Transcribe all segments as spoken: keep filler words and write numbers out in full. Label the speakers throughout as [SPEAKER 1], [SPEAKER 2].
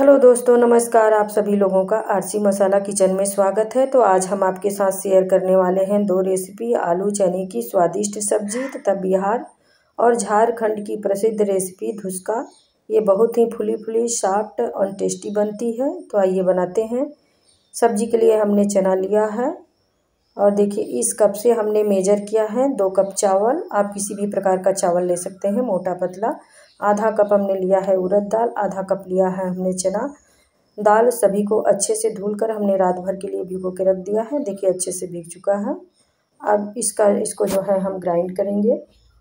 [SPEAKER 1] Hello दोस्तों, नमस्कार। आप सभी लोगों का आरसी मसाला किचन में स्वागत है। तो आज हम आपके साथ शेयर करने वाले हैं दो रेसिपी, आलू चने की स्वादिष्ट सब्जी तथा बिहार और झारखंड की प्रसिद्ध रेसिपी धुसका। ये बहुत ही फुली फुली सॉफ्ट और टेस्टी बनती है। तो आइए बनाते हैं। सब्जी के लिए हमने चना लिया है और देखिए इस कप से हमने मेजर किया है दो कप चावल। आप किसी भी प्रकार का चावल ले सकते हैं, मोटा पतला। आधा कप हमने लिया है उड़द दाल, आधा कप लिया है हमने चना दाल। सभी को अच्छे से धुलकर हमने रात भर के लिए भिगो के रख दिया है। देखिए अच्छे से भीग चुका है। अब इसका इसको जो है हम ग्राइंड करेंगे।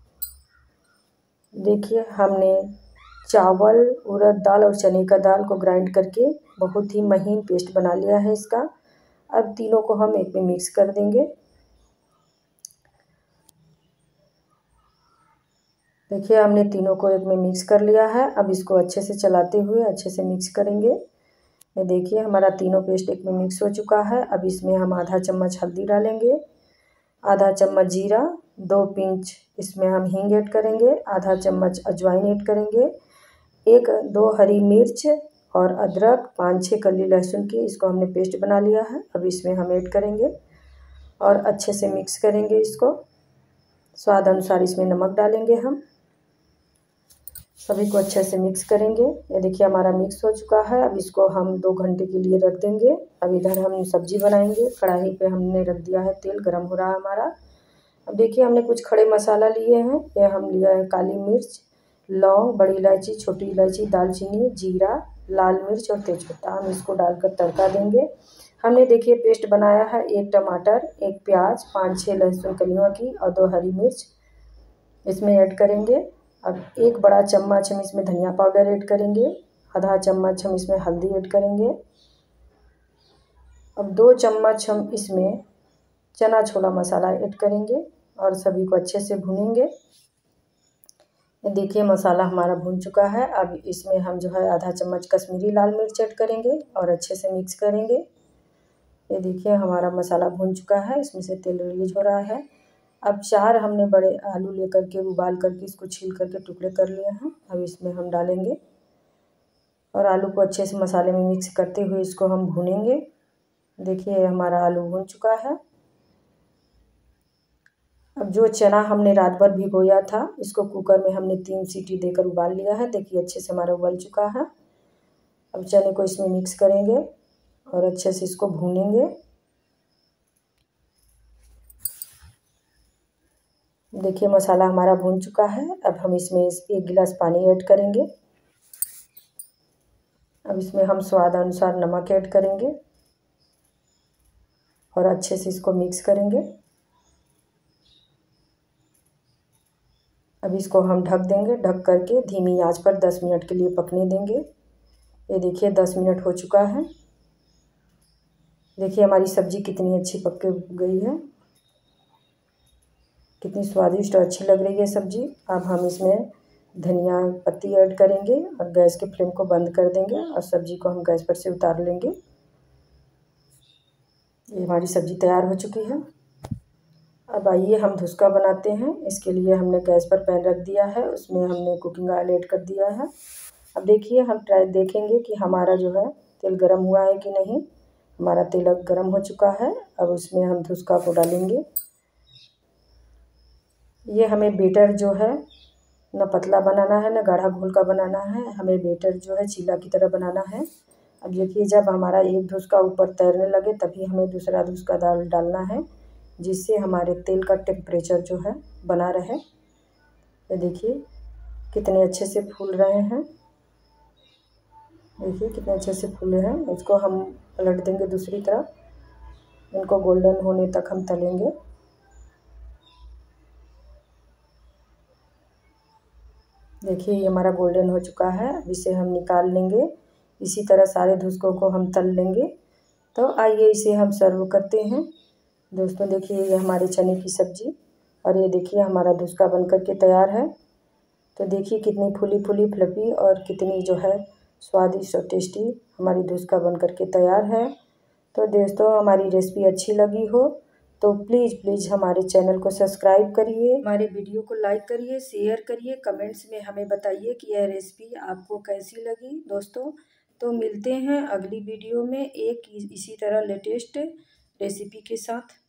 [SPEAKER 1] देखिए हमने चावल, उड़द दाल और चने का दाल को ग्राइंड करके बहुत ही महीन पेस्ट बना लिया है इसका। अब तीनों को हम एक में मिक्स कर देंगे। देखिए हमने तीनों को एक में मिक्स कर लिया है। अब इसको अच्छे से चलाते हुए अच्छे से मिक्स करेंगे। ये देखिए हमारा तीनों पेस्ट एक में मिक्स हो चुका है। अब इसमें हम आधा चम्मच हल्दी डालेंगे, आधा चम्मच जीरा, दो पिंच इसमें हम हींग ऐड करेंगे, आधा चम्मच अजवाइन ऐड करेंगे, एक दो हरी मिर्च और अदरक, पाँच छः कली लहसुन की इसको हमने पेस्ट बना लिया है। अब इसमें हम ऐड करेंगे और अच्छे से मिक्स करेंगे इसको। स्वाद अनुसार इसमें नमक डालेंगे हम। सभी को अच्छे से मिक्स करेंगे। ये देखिए हमारा मिक्स हो चुका है। अब इसको हम दो घंटे के लिए रख देंगे। अब इधर हम सब्जी बनाएंगे। कढ़ाई पे हमने रख दिया है तेल, गरम हो रहा है हमारा। अब देखिए हमने कुछ खड़े मसाला लिए हैं। ये हम लिया है काली मिर्च, लौंग, बड़ी इलायची, छोटी इलायची, दालचीनी, जीरा, लाल मिर्च और तेजपत्ता। हम इसको डालकर तड़का देंगे। हमने देखिए पेस्ट बनाया है एक टमाटर, एक प्याज, पाँच छः लहसुन कलियों की और दो हरी मिर्च इसमें ऐड करेंगे। अब एक बड़ा चम्मच हम इसमें धनिया पाउडर ऐड करेंगे, आधा चम्मच हम इसमें हल्दी ऐड करेंगे। अब दो चम्मच हम इसमें चना छोला मसाला ऐड करेंगे और सभी को अच्छे से भूनेंगे। ये देखिए मसाला हमारा भून चुका है। अब इसमें हम जो है आधा चम्मच कश्मीरी लाल मिर्च ऐड करेंगे और अच्छे से मिक्स करेंगे। ये देखिए हमारा मसाला भून चुका है, इसमें से तेल रिलीज हो रहा है। अब चार हमने बड़े आलू लेकर के उबाल करके इसको छील करके टुकड़े कर लिए हैं। अब इसमें हम डालेंगे और आलू को अच्छे से मसाले में मिक्स करते हुए इसको हम भूनेंगे। देखिए हमारा आलू भून चुका है। अब जो चना हमने रात भर भिगोया था इसको कुकर में हमने तीन सीटी देकर उबाल लिया है। देखिए अच्छे से हमारा उबल चुका है। अब चने को इसमें मिक्स करेंगे और अच्छे से इसको भूनेंगे। देखिए मसाला हमारा भून चुका है। अब हम इसमें एक गिलास पानी ऐड करेंगे। अब इसमें हम स्वाद अनुसार नमक ऐड करेंगे और अच्छे से इसको मिक्स करेंगे। अब इसको हम ढक देंगे, ढक करके धीमी आंच पर दस मिनट के लिए पकने देंगे। ये देखिए दस मिनट हो चुका है। देखिए हमारी सब्जी कितनी अच्छी पक के गई है, कितनी स्वादिष्ट और अच्छी लग रही है सब्जी। अब हम इसमें धनिया पत्ती ऐड करेंगे और गैस के फ्लेम को बंद कर देंगे और सब्जी को हम गैस पर से उतार लेंगे। ये हमारी सब्जी तैयार हो चुकी है। अब आइए हम धुसका बनाते हैं। इसके लिए हमने गैस पर पैन रख दिया है, उसमें हमने कुकिंग ऑयल ऐड कर दिया है। अब देखिए हम ट्राई देखेंगे कि हमारा जो है तेल गर्म हुआ है कि नहीं। हमारा तेल अब गर्म हो चुका है। अब उसमें हम धुसका को डालेंगे। ये हमें बेटर जो है न पतला बनाना है न गाढ़ा घोल का बनाना है, हमें बेटर जो है चीला की तरह बनाना है। अब देखिए जब हमारा एक धुसका ऊपर तैरने लगे तभी हमें दूसरा धुसका दाल डालना है, जिससे हमारे तेल का टेम्परेचर जो है बना रहे। ये देखिए कितने अच्छे से फूल रहे हैं। देखिए कितने अच्छे से फूले हैं। इसको हम पलट देंगे दूसरी तरफ, इनको गोल्डन होने तक हम तलेंगे। देखिए ये हमारा गोल्डन हो चुका है। अब इसे हम निकाल लेंगे। इसी तरह सारे धुसकों को हम तल लेंगे। तो आइए इसे हम सर्व करते हैं। दोस्तों देखिए ये हमारे चने की सब्ज़ी और ये देखिए हमारा धुसका बन कर के तैयार है। तो देखिए कितनी फुली फुली फ्लफी और कितनी जो है स्वादिष्ट और टेस्टी हमारी धुसका बन कर के तैयार है। तो दोस्तों हमारी रेसिपी अच्छी लगी हो तो प्लीज़ प्लीज़ हमारे चैनल को सब्सक्राइब करिए, हमारे वीडियो को लाइक करिए, शेयर करिए, कमेंट्स में हमें बताइए कि यह रेसिपी आपको कैसी लगी दोस्तों। तो मिलते हैं अगली वीडियो में एक इसी तरह लेटेस्ट रेसिपी के साथ।